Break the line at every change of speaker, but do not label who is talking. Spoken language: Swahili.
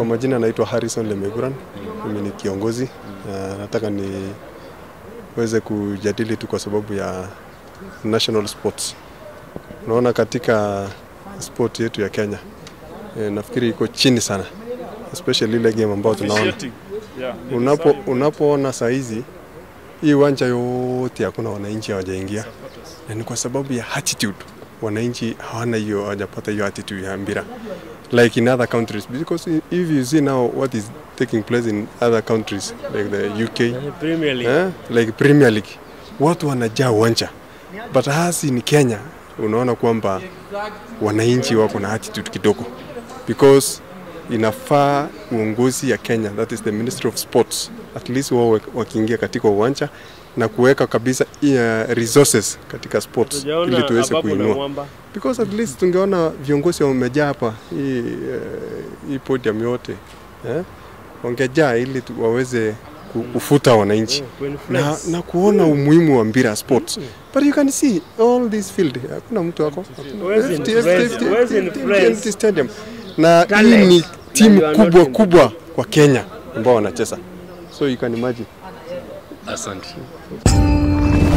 Kwa majina naitwa Harrison Lemeguran, mimi ni kiongozi. Nataka niweze kujadili tu kwa sababu ya national sports. Unaona katika sport yetu ya Kenya, nafikiri iko chini sana, especially ile game ambayo tunaona. Unapoona saa hizi hii uwanja yote hakuna wananchi hawajaingia, na ni kwa sababu ya attitude. Wananchi hawana hiyo, hawajapata hiyo attitude ya mpira like in other countries, because if you see now what is taking place in other countries like the UK,
Premier League,
like Premier League, watu wanajaa uwanja, but hasi in Kenya unaona kwamba wananchi wako na attitude kidogo, because inafaa uongozi ya Kenya, that is the Ministry of Sports, at least wao wakiingia katika uwanja na kuweka kabisa resources katika sports ili tuweze kuinua, because at least tungeona viongozi wamejaa hapa hii podium yote, wangejaa ili waweze kufuta wananchi na kuona umuhimu wa mpira sports. But you can see all this field, hakuna mtu wako stadium, na hii ni timu kubwa kwa Kenya ambao wanacheza, so you can imagine.
Asante.